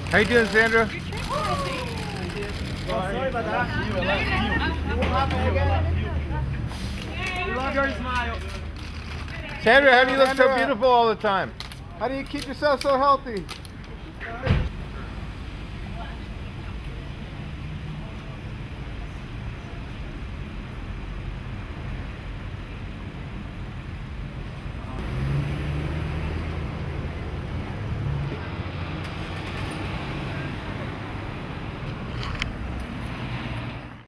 How you doing, Sandra? Sorry about that. We love your smile. Sandra, how do you look so beautiful all the time? How do you keep yourself so healthy?